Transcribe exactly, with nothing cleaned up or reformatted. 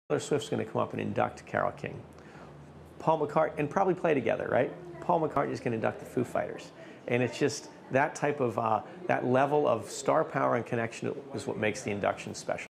Taylor Swift's going to come up and induct Carole King. Paul McCartney, and probably play together, right? Paul McCartney's going to induct the Foo Fighters. And it's just that type of, uh, that level of star power and connection is what makes the induction special.